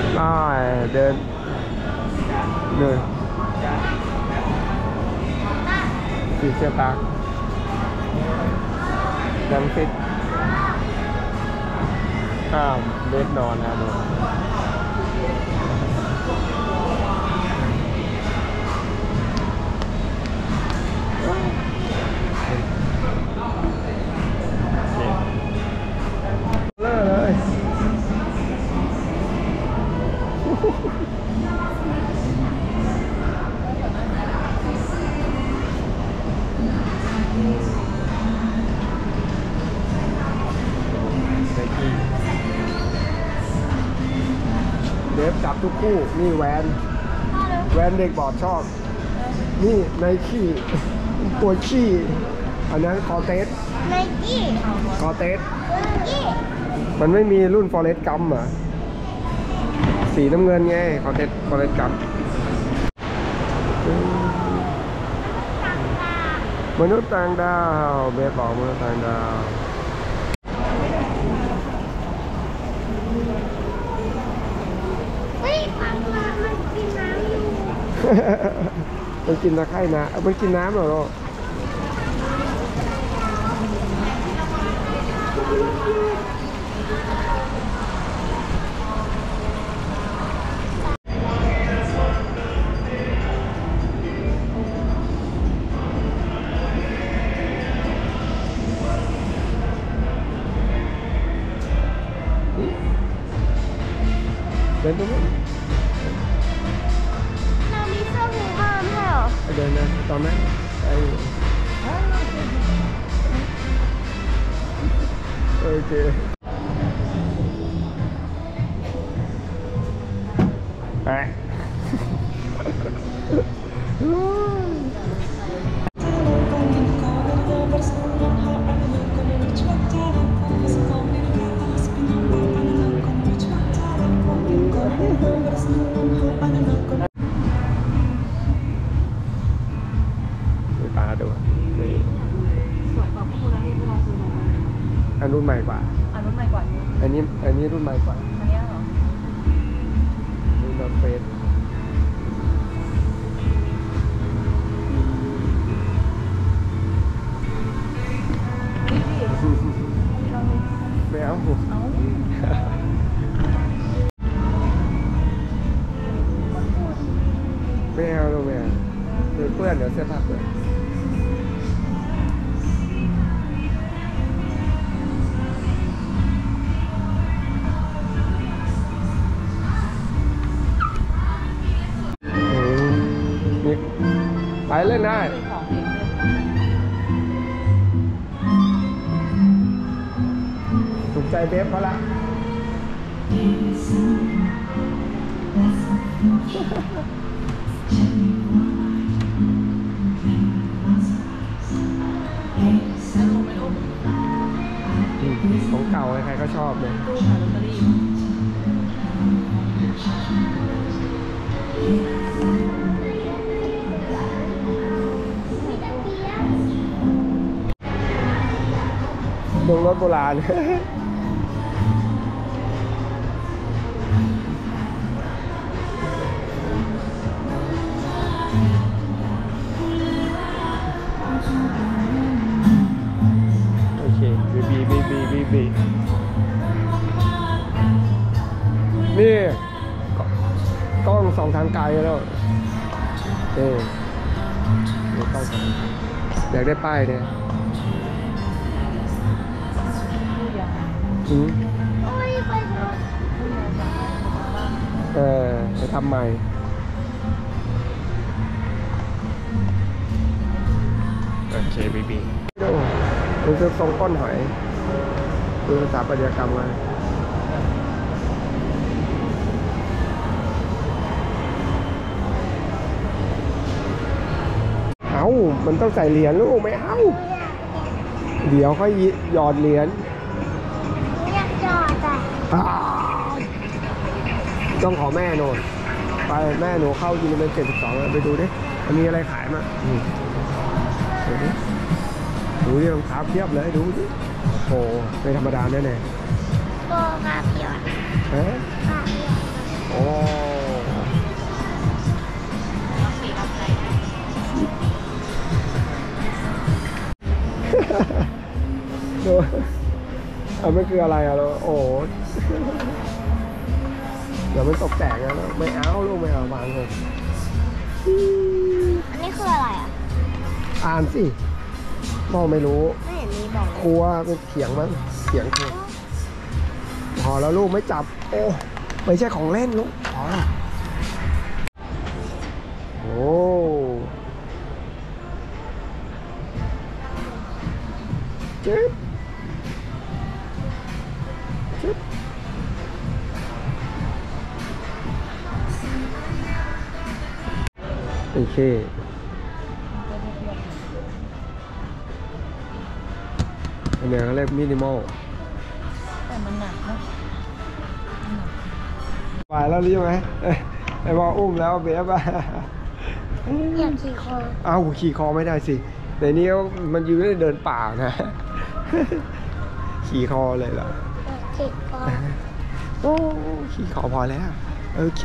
เดินสีเชียตาดังฟิตเล็ดนอนนะนอนเลยเดฟจับทุกคู่นี่แวนเด็กบอดชอบนี่ไนกี้ตัวขี้อันนั้นคอเตสไนกี้คอเตสมันไม่มีรุ่นฟอเรสต์กัมอ่ะสีน้ำเงินไงฟอเรสต์กัมมนุษย์ต่างดาวเบสบอกมนุษย์ต่างดาวมันกินตะไคร่นะมันกินน้ำเหรอเดินตรงนี้เรามีเสื้อหูห้ามใช่หรอเดินนะตอนนั้นโอเคไปตาดูนี่อันรุ่นใหม่กว่าอันนี้รุ่นใหม่กว่าอันนี้เหรอรุ่นนอร์เฟสไม่เอาไม่เอาลูกแม่เดี๋ยวเปื้อนเดี๋ยวเสื้อผ้าเปื้อนไปเล่นได้ถูกใจเบฟเขาละของเก่าใครๆก็ชอบเลยดงรถโบราณโอเคบีนี่กล้องสองทางไกลแล้วนี่กล้องอยากได้ป้ายเนี่ยจะทำใหม่โอเคบีดูคือทรงก้นหอยคือสถาปัตยกรรมมามันต้องใส่เหรียญลูกไม่เอาเดี๋ยวค่อยหยอดเหรียญอยากหยอดต้องขอแม่โน่นไปแม่หนูเข้ายูนิเวอร์72ไปดูดิมันมีอะไรขายมาดูดิรองเท้าเทียบเลยดูดิโอ้ไม่ธรรมดาแน่โกกาเปียนโอ้มันคืออะไรอะเราโอ้เดี๋ยวมันตกแตกนะไม่เอาลูกไม่เอาวางเลยอันนี้คืออะไรอ่ะอ่านสิพ่อไม่รู้ไม่เห็นมีบอกครัวเป็นเขียงมั้งเขียงครัวพอแล้วลูกไม่จับโอ้ไม่ใช่ของเล่นลูกพอแล้วโอ้จิ๊บจิ๊บโอเคอันนี้เขาเรียกมินิมอลแต่มันหนักนะไปแล้วรู้ไหมไอ้บออุ้มแล้วเบ๊บอะอยากขี่คอเอาขี่คอไม่ได้สิในนี้มันยืนได้เดินป่านะ ขี่คอเลยเหรออยากขี่คอโอ้ขี่คอพอแล้ว โอเค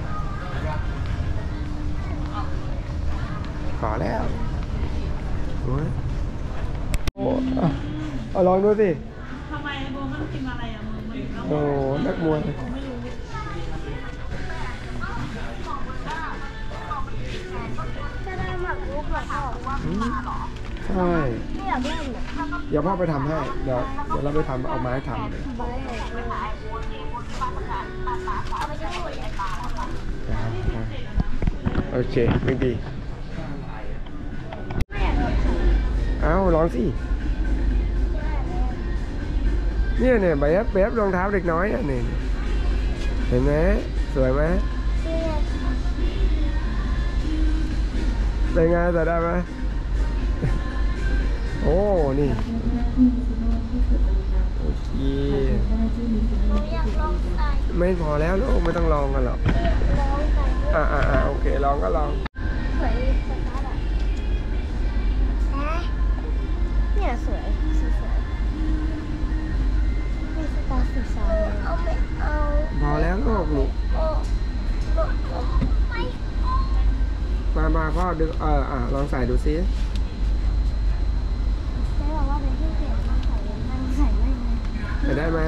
พอแล้วโอ้ยโอ้เอาลองดูสิทำไมโบมันกินอะไรอ่ะมึงมันโอ้นักมวยจะได้หมักลูกแบบพ่อใช่ไม่อยากเล่นอ่ะเดี๋ยวพ่อไปทำให้เดี๋ยวเราไปทำเอาไม้ทำเลยบายเอาไปที่นู่นเลยโอเคไม่ดี เอาลองสิเนี่ยแบบรองเท้าเด็กน้อยอ่ะนี่เห็นไหมสวยไหมเป็นไงใส่ได้ไหมโอ้นี่โอเคหนูอยากลองใส่ไม่พอแล้วลูกไม่ต้องลองกันหรอกลองใส่โอเคลองก็ลองสวยสตาร์ทอ่ะเนี่ยสวยสีสวยมีสตาร์สีสวยเอาไม่เอาพอแล้วลูกลูกไม่มาพ่อดึงลองใส่ดูซิใช่บอกว่าเป็นที่เปลี่ยนมาใส่มันใส่ไม่ได้ใส่ได้ไหม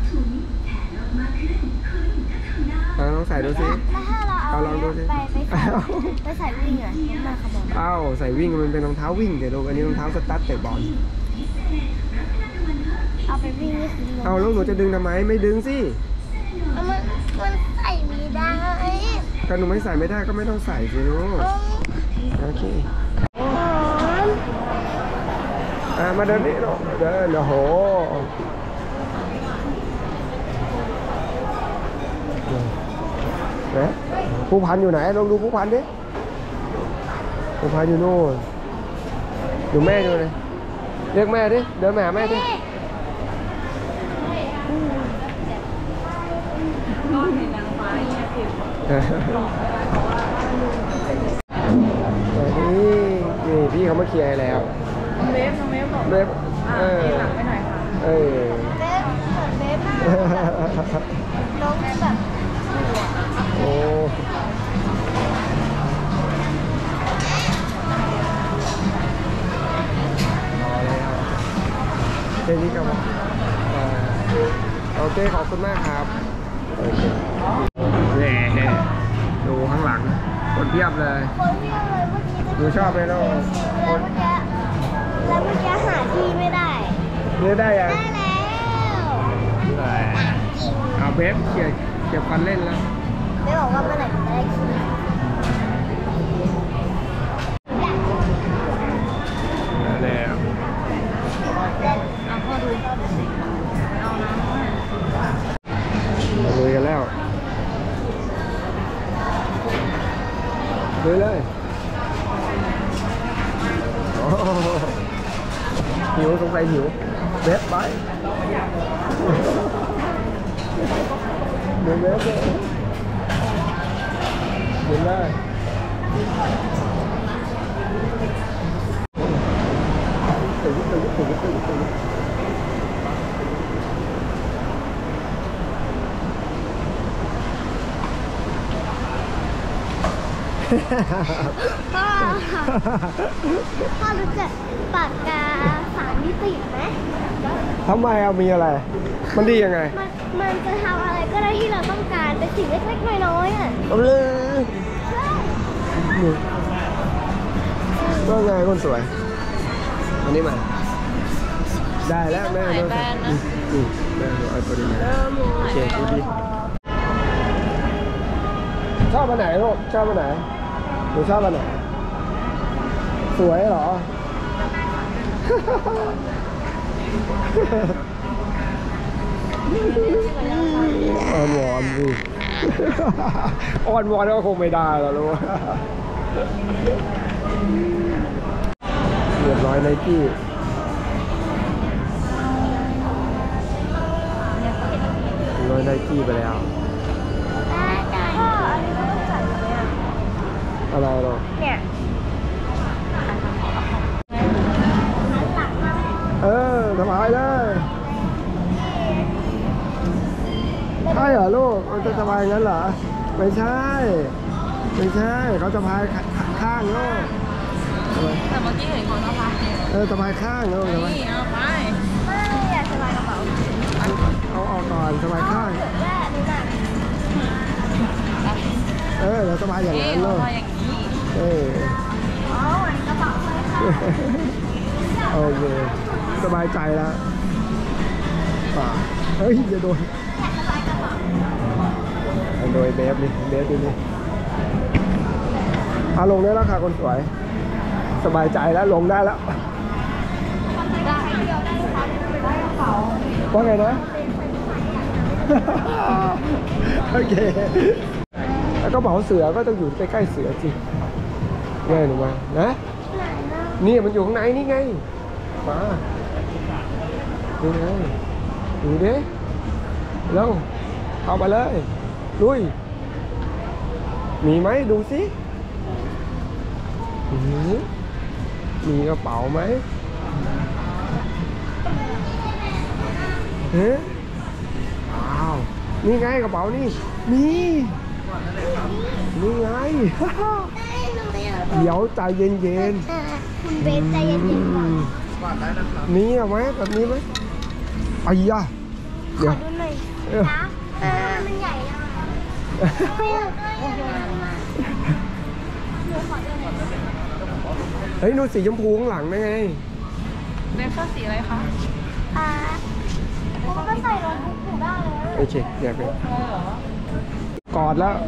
ลองใส่ดูซิแล้วถ้าเราเอาลองดูสิไปใส่วิ่งอ่ะมาขบวนเอ้าใส่วิ่งมันเป็นรองเท้าวิ่งเดี๋ยวลูกอันนี้รองเท้าสตั๊ดเตะบอลเอาไปวิ่งนี่คือเอาลูกหนูจะดึงทำไมไม่ดึงสิมันใส่ไม่ได้ถ้าหนูไม่ใส่ไม่ได้ก็ไม่ต้องใส่สิลูกโอเคมาเดินนี่ลูกเดินโอ้โหนะผู้พันอยู่ไหนลองดูผู้พันดิผู้พันอยู่โน่นดูแม่ดูเลยเรียกแม่ดิเดินมาหาแม่ดิก็เห็นนางฟ้าเนี่ยผิวนี่พี่เขามาเคลียร์ให้แล้วน้องเวฟบอกเว็บหลังไปหน่อยค่ะเออเบ๊บเหมือนเบ๊บน้องแบบโอ้แค่นี้ก็พอโอเคขอบคุณมากครับโอเคแหมดูข้างหลังคนเพียบเลยคนเรียกเลยเมื่อกี้ดูชอบไหมลูกแล้วเมื่อกี้หาที่ไม่ได้เลือกได้ยังได้แล้วเอาเบฟเขี่ยฟันเล่นแล้วไม่บอกว่าเมื่อไหร่จะได้ขี่แล้วเอาพ่อดูเอานะลุยกันแล้วลุยเลยโอ้หิวสงสัยหิวเบฟไปเดินเบฟเลยเดินได้ตื่นพ่อพ่อรู้จักปากกา3 มิติไหมทำไมเอามีอะไร มันดียังไงมันจะทำอะไรก็ได้ที่เราต้องการเป็นสิ่งเล็กๆน้อยๆอ่ะเอาเลยนี่ว่าไงคนสวยอันนี้มา ได้แล้วแม่หลายแบรนด์นะแม่เอาตัวนี้มาโอเคดูดีชอบอันไหนลูกชอบอันไหนหนูชอบอันไหนสวยเหรอ อ่อนวอนสิ อ่อนวอนก็คงไม่ได้แล้วลูกเรียบร้อยไนกี้ร้อยไนกี้ไปแล้วพ่ออันนี้ต้องใส่ไหมอ่ะอะไรหรอเนี่ยหันหลังมาสบายเลยใช่เหรอลูกมันจะสบายงั้นเหรอไม่ใช่ไม่ใช่เขาสบายข้างลูกแต่เมื่อกี้เห็นของน้องฟ้าเนี่ยสบายข้างลูกสบายนี่เอาไปไม่อยากสบายกระเป๋าเอาออกก่อนสบายข้างเกิดว่าอันนี้น่ะเดี๋ยวสบายอย่างนี่นั้นเอาลูกมาอย่างนี้อ๋อเหมือนกระเป๋าเลยค่ะโอเคสบายใจแล้วป่าเฮ้ยอย่าโดนอยากสบายกระเป๋าโดยเบฟนี่เบฟนี่เอาลงได้แล้วค่ะคนสวย สบายใจแล้วลงได้แล้วได้เดียวได้ค่ะไม่ได้กระเป๋าว่าไงนะ โอเคแล้วก็เป๋าเสือก็ต้องอยู่ใกล้ๆเสือจริงไงหนูมานะไหนนะนี่มันอยู่ข้างในนี่ไงมาดูไงดูดิเร็วเข้าไปเลยลุยมีไหมดูสิมีกระเป๋าไหมเฮ้ยอ้าวนี่ไงกระเป๋านี่นี่ไงหนูอยากเดี๋ยวใจเย็นคุณเบสใจเย็นๆก่อนๆนี่เอาไหมแบบนี้ไหมไอ้ยะขเดี๋ยอวดูหน่อยเออนะมันใหญ่แล้วไม่อยากได้ยังไงหนูขอดูหน่อยเฮ้ยนู่นสีชมพูข้างหลังนั่นไงเบฟชอบสีอะไรคะผมก็ใส่รองทุกผูได้เลยโอเคเดี๋ยวไปกอดแล้ว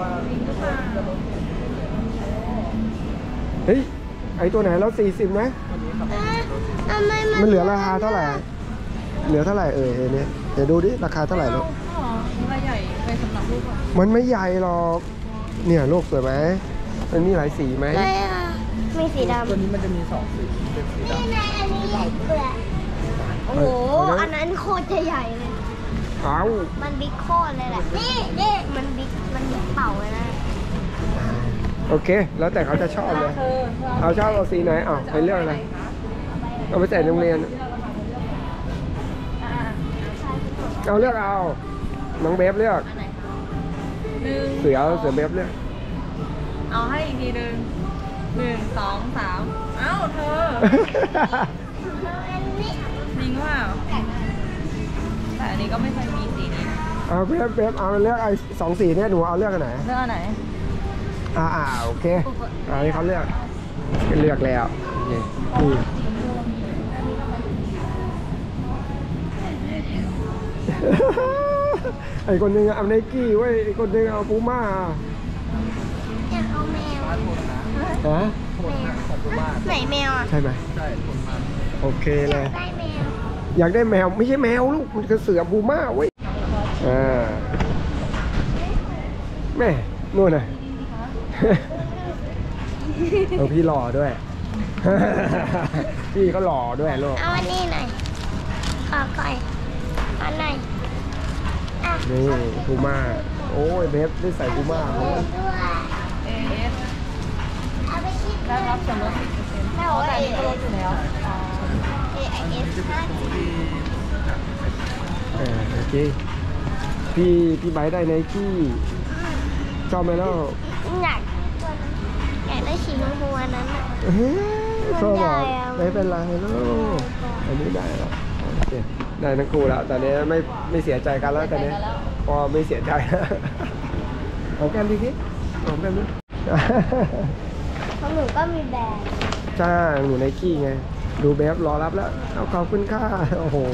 เฮ้ย ไอตัวไหนแล้ว40ไหมทำไมมันเหลือราคาเท่าไหร่ เหลือเท่าไหร่เนี่ยเดี๋ยวดูดิราคาเท่าไหร่ลูกอ๋อลายใหญ่ไปสำหรับลูกอ่ะมันไม่ใหญ่หรอก เนี่ยลูกสวยไหมมันมีหลายสีไหมไม่อะมีสีดำตัวนี้มันจะมี2สีเป็นสีดนี่ไงอันนี้ใหญ่เปลือกโอ้โห อันนั้นโคตรจะใหญ่เลยำเอามันบิ๊กโคตรเลยแหละ นี่มันบิ๊กเป่าเลยนะโอเค แล้วแต่เขาจะชอบเลย เอาชอบเอาสีไหนเอาไปเลือกอะไรเอาไปใส่โรงเรียน เอาเลือกเอา น้องเบฟเลือกอันไหนหนึ่งเสือเบฟเลือกเอาให้อีกทีหนึ่ง1 2 3เอ้าเธออันนี้จริงว่าแต่อันนี้ก็ไม่เคยมีสีนี้นะเอาเบฟเอาเลือกไอ้2 สีเนี่ยหนูเอาเลือกอันไหนเลือกอันไหนโอเคอันนี้เขาเลือกแล้วโอเคไอ้คนหนึงเอาไนกี้เว้ยไอ้คนหนึงเอาปูม่าอยากเอาแมวฮะไหนแมวอ่ะใช่ไหมใช่โอเคอเลยาย กได้แมวอยากได้แมวไม่ใช่แมวลูกมันคือเสือปูม่าเว้ยแม่นู่นน่ะ เอาพี่หล่อด้วย พี่เขาหล่อด้วยลูกเอาอันนี้หน่อยขอก่อยอันไหนอ่ะนี่ปูม่าโอ้ยเบฟได้ใส่ปูม่าเขาด้วย AS เอาไปคิดได้รับส่วนลด 10% แม่อ๋บออกแต่ว่าอันนี้ก็ลดอยู่แล้วอ๋อ AIS 5G โอเคพี่ไบร์ทได้ไนกี้ชอบไหมล่ะอยากตัวนั้นได้สีชมพูอันนั้นอ่ะโซ่บอกมันใหญ่อะไม่เป็นไรลูกอันนี้ได้แล้วโอเคได้ทั้งคู่แล้วตอนนี้ไม่เสียใจกันแล้วตอนนี้พอไม่เสียใจแล้วของแก้มดีที่ของแก้มด้วยของหนูก็มีแบรนด์ใช่หนูไนกี้ไงดูเบฟรอรับแล้วเอาขอบคุณค่าโอ้โห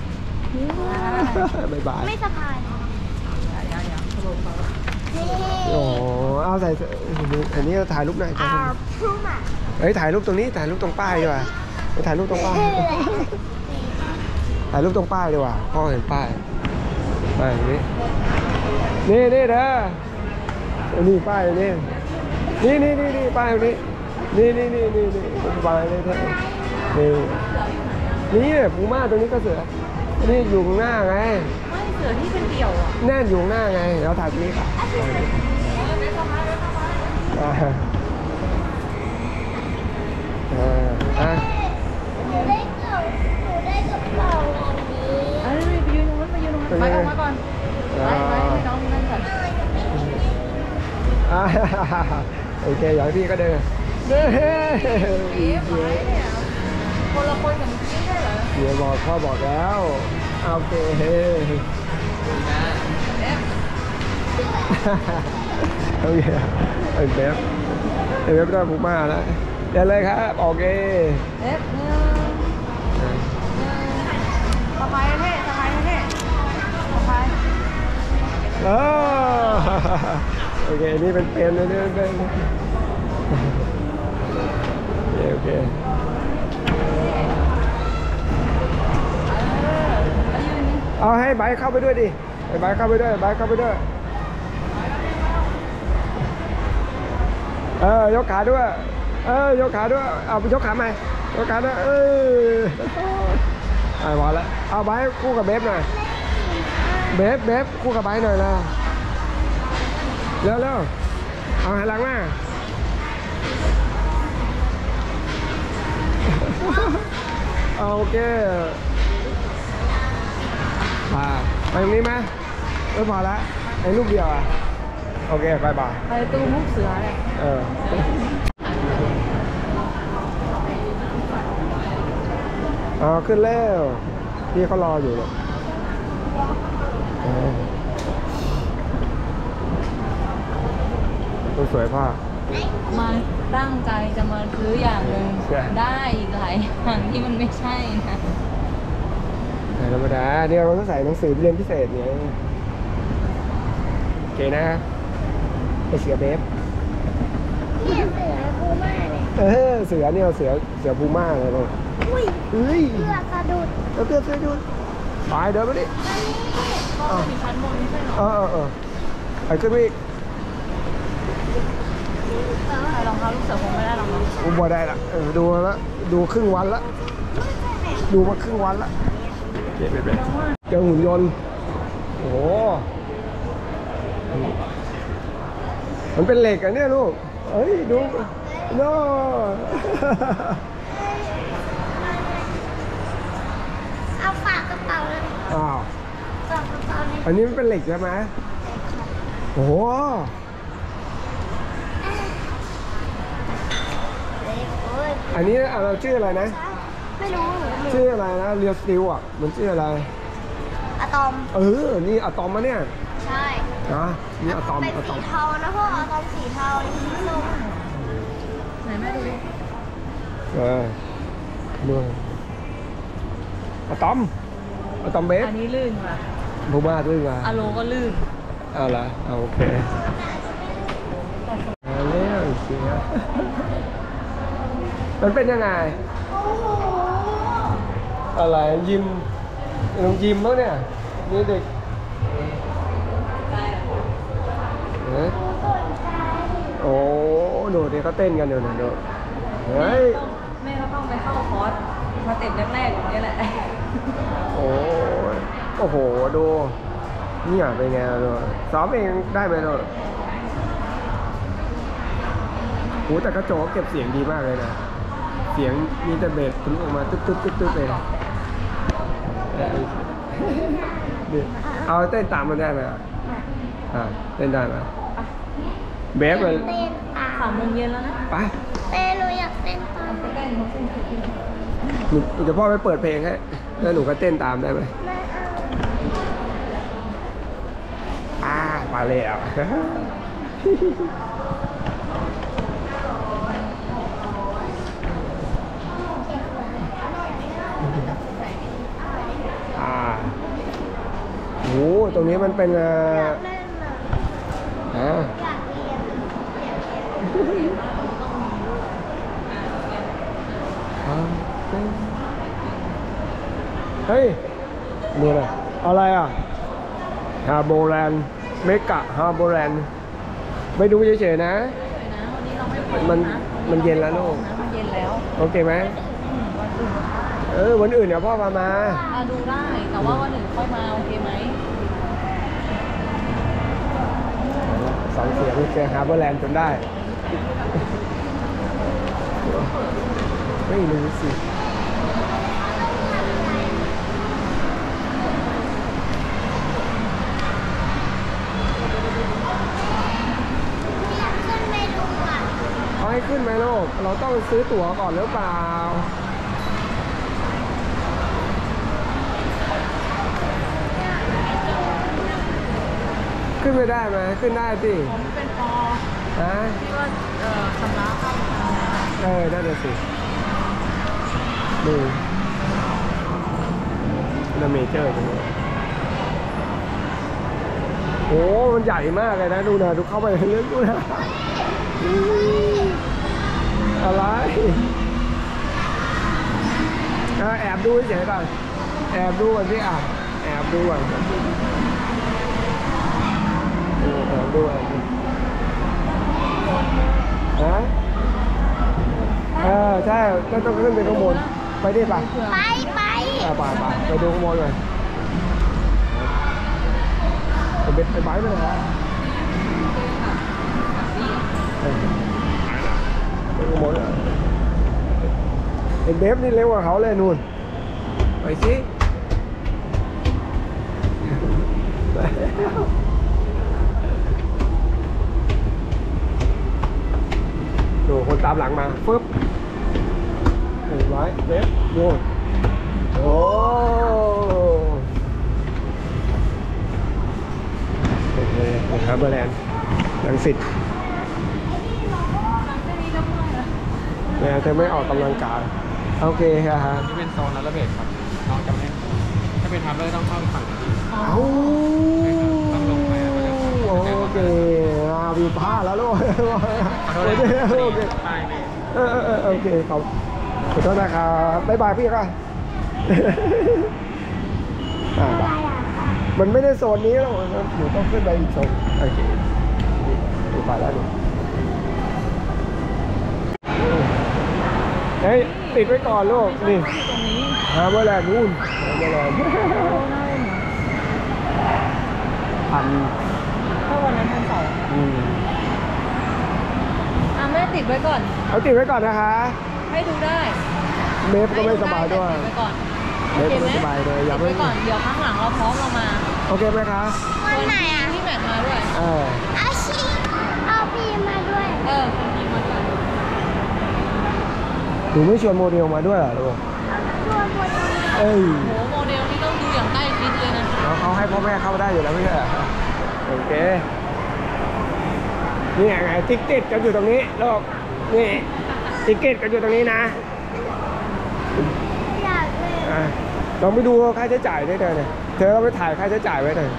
บ๊ายบายไม่สะพายนี่โอ้เอาใส่อันนี้ถ่ายรูปหน่อยอาพูม่เฮ้ยถ่ายรูปตรงนี้ถ่ายรูปตรงป้ายดีกว่าไปถ่ายรูปตรงป้ายถ่ายรูปตรงป้ายดีกว่าพ่อเห็นป้ายป้ายนี้นี่เด้อนี่ป้ายนี่ป้ายนี้นี่ป้ายเลยนี่ปูม่าตรงนี้ก็เสือนี่อยู่ข้างหน้าไงไม่เสือที่เป็นเดี่ยวอ่ะแน่นอยู่ข้างหน้าไงแล้วถ่ายตรงนี้ค่ะหนูได้กล่องอันนี้เอ้ยไปยืนตรงนั้นไปยืนตรงนั้นไปออกมาก่อนไปให้น้องนั่นก่อนโอเคอย่างพี่ก็เดินเอ๊ะไปเนี่ยคนละคนกับเมื่อกี้ใช่เหรอเดี๋ยวบอกพ่อบอกแล้วโอเคโอเคไอ้เบฟได้ปูม่าแล้วเดี๋ยวเลยครับโอเคเอ๊ะสะพายเท่สะพายเท่สะพายโอเคนี่เป็นเลยนี่เป็นโอเคเอาให้ไบค์เข้าไปด้วยดิให้ไบค์เข้าไปด้วยยกขาด้วยยกขาด้วยเอายกขาใหม่ยกขาด้วยพอแล้วเอาไบค์คู่กับเบฟหน่อยเบฟคู่กับไบค์หน่อยนะเร็วเอาหันหลังมาโอเคไปตรงนี้ไหมพอแล้วไอ้ลูกเดียวอ่ะโอเคบายบายไปตู้มุกเสือเนี่ยขึ้นแล้วพี่เขารออยู่เนี่ยตัวสวยพ่อมาตั้งใจจะมาซื้ออย่างหนึ่งได้อีกหลายอย่างที่มันไม่ใช่นะธรรมดาเนี่ยเราต้องใส่หนังสือเรียนพิเศษเนี่ยโอเคนะไอเสือเบฟเนี่ยเสือพูม่าเนี่ยเสือเนี่ยเสือพูม่าเลยลูกอุ้ยเฮ้ยเสือกระดุดเสือดูไปเดินมาดิก็มีชั้นบนไม่ใช่หรอไปขึ้นไปอีกใส่รองเท้าลูกเสือคงไม่ได้หรอกเนาะอุบได้ละดูแล้วดูครึ่งวันละดูมาครึ่งวันละเก็บไปเจอหุ่นยนต์โอ้โหมันเป็นเหล็กอะเนี่ยลูกเฮ้ยดูโน่เอาฝากกระเป๋าเลยอ้าวฝากกระเป๋าเลยอันนี้มันเป็นเหล็กใช่ไหมโอ้โหโอ้ยอันนี้เราชื่ออะไรนะไม่รู้ชื่ออะไรนะเรียลสติลอ่ะมันชื่ออะไรอะตอมนี่อะตอมมาเนี่ยใช่นะนี่อะตอมเป็นอะตสีอมเทานะพ่ออะตอมสีเทาสีส้มไหนแม่ดูดิดูอะตอมเบสอันนี้ลื่นว่ะบูมาด้วยมาอะโลก็ลื่นเอาละโอเคเลี้ยวเสียมันเป็นยังไงโอ้โหอะไรยิมลงยิมแล้วเนี่ยนี่เด็กโอ้ดูเด็กเขาเต้นกันเดี๋ยวนะดูเฮ้ยแม่ก็ต้องไปเข้าคอร์สมาเต็มแรกๆอย่างนี้แหละโอ้โหดูเนี่ยเป็นไงดูซ้อมเองได้ไหมดูโหแต่กระโจกเก็บเสียงดีมากเลยนะเสียงมีแต่เบสทะลุออกมาตึ๊บเลยเอาเต้นตามมันได้ไหมเต้นได้ไหมเบฟเลยเต้นตาม 3 โมงเย็นแล้วนะไปเต้นหนูอยากเต้นตามใกล้ๆเขาขึ้นหนูจะพ่อไปเปิดเพลงให้แล้วหนูก็เต้นตามได้ไหมไม่เอามาเลยอ่ะ โอ้โหตรงนี้มันเป็นอยากเล่นอ่ะอยากเรียนเฮ้ยนี่อะไรอะไรอ่ะฮาร์โบแลนด์เมกะฮาร์โบแลนด์ไปดูเฉยๆนะนะวันนี้เราไม่พร้อมันเย็นแล้วลูกมันเย็นแล้วโอเคไหมวันอื่นวันอื่นเดี๋ยวพ่อมาดูได้แต่ว่าวันอื่นค่อยมาโอเคไหมสองเสียงเจอฮาร์เบอร์แลนด์จนได้ไม่รู้สิอยากขึ้นไปดูอ่ะเอาให้ขึ้นไหมลูกเราต้องซื้อตั๋วก่อนหรือเปล่าขึ้นไม่ได้ไหมขึ้นได้สิผมเป็นปอฮะที่ว่าชำระค่านั่นแหละสิดูนาเมเจอร์ตรงนี้โอ้มันใหญ่มากเลยนะดูนะดูเข้าไปลึกดูนะอะไรแอบดูเฉยๆก่อนแอบดูก่อนที่แอบดูก่อนแอบดูฮะใช่ก็ต้องขึ้นไปข้างบนไปดิป่ะไปไปดูข้างบนเลยไปไบค์ไปเลยฮะไปข้างบนเลยเห็นเบฟนี่เร็วกว่าเขาเลยนู่นไปสิดูคนตามหลังมาฟึบเห็นไว้เบฟดูโอ้โอเคฮาร์เบอร์แลนด์รังสิตเธอไม่ออกกำลังกายโอเคครับนี่เป็นโซนระเบิดครับน้องจะไม่ถ้าเป็นทับเลยต้องเข้าฝั่งนี้เอาโอเคมีผ้าแล้วลูกขอโทษโอเคนะป้ายเลยโอเคขอโทษนะครับบ๊ายบายพี่ค่ะมันไม่ได้โซนนี้หรอกหนูต้องขึ้นไปอีกโซนโอเคดูไปแล้วดูเฮ้ยติดไว้ก่อนลูกนี่ตรงนี้ฮาร์เบอร์แลนด์นู่นฮาร์เบอร์แลนด์พันถ้าวันนั้น1,200แม่ติดไว้ก่อนเอาติดไว้ก่อนนะคะให้ดูได้เมฟก็ไม่สบายด้วยติดไว้ก่อนเมฟก็ไม่สบายเลยอย่าติดเพิ่ไว้งก่อนเดี๋ยวข้างหลังเราพร้อมเรามาโอเคไหมคะคนไหนอ่ะพี่แมทมาด้วยเอาชีเอาพี่มาด้วยคนนี้มาด้วยหนูไม่ชวนโมเดลมาด้วยเหรอลูกตัวบนนี้เอ้ยโหโมเดลนี่ต้องดูอย่างใกล้ชิดเลยนะเขาให้พ่อแม่เข้าได้อยู่แล้วไม่ใช่เหรอโอเคนี่ไงติ๊กเก็ตกันอยู่ตรงนี้ลูกนี่ติ๊กเก็ตกันอยู่ตรงนี้นะอยากเล่นลองไปดูค่าใช้จ่ายด้วยเธอเนี่ยเธอก็ไปถ่ายค่าใช้จ่ายไว้หน่อย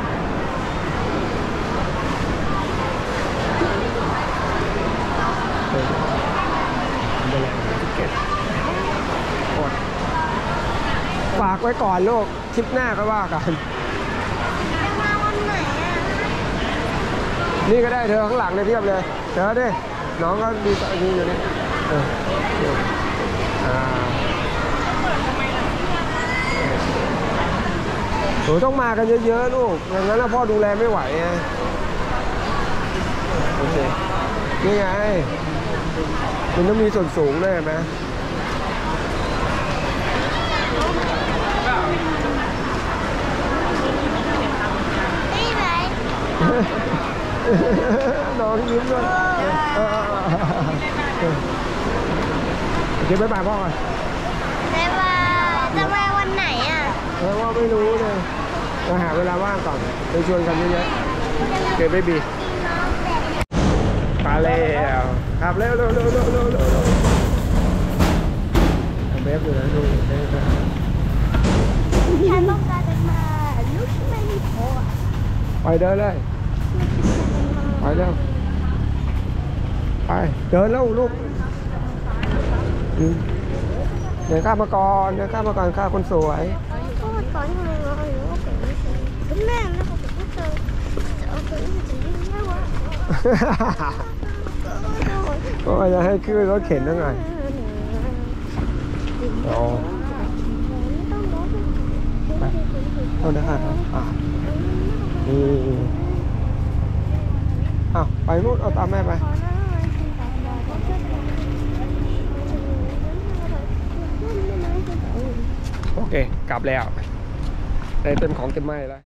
ฝากไว้ก่อนลูกทริปหน้าก็ว่ากันจะมาวันไหนอ่ะนี่ก็ได้เธอข้างหลังเลยเพียบเลยเธอดิน้องก็ดีอยู่นี่หนูต้องมากันเยอะๆลูกอย่างนั้นพ่อดูแลไม่ไหวไงโอเคนี่ไงมันต้องมีส่วนสูงด้วยไหมนี่ไหมน้องยิ้มด้วยโอเคบ๊ายบายพ่อก่อนบ๊ายบายจะไปวันไหนอ่ะว่าไม่รู้เลยเราหาเวลาว่างก่อนไปชวนกันเยอะๆโอเคเบบี้มาแล้วขับเร็วเร็วเร็วเร็วเร็วเร็วเบฟอยู่นะดูเบฟฉันต้องการจะมาลูกไม่มีพอไปเดินเลยไปเร็วไปเดินแล้วลูกเดินข้ามมาก่อนเดินข้ามมาก่อนข้าคนสวยก็ตอนที่มันรออยู่ก็เป็นไม่ใช่คุณแม่แล้วก็เป็นไม่เจอจะเอาไปจะยิ่งไม่ว่าก็จะให้ขึ้นรถเข็นยังไงอ๋อไปเอาได้ค่ะนี่อ้าวไปนู่นเอาตามแม่ไปโอเคกลับแล้วได้เต็มของเต็มไม้แล้ว